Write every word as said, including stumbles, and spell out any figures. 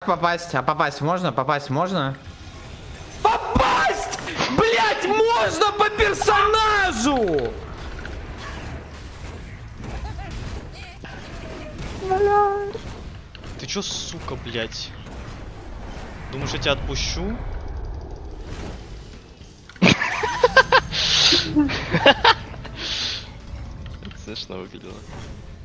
попасть? А попасть можно? Попасть можно? Попасть! Блять, можно по персонажу! Ты чё, сука, блять? Думаешь, я тебя отпущу? Смешно выглядело.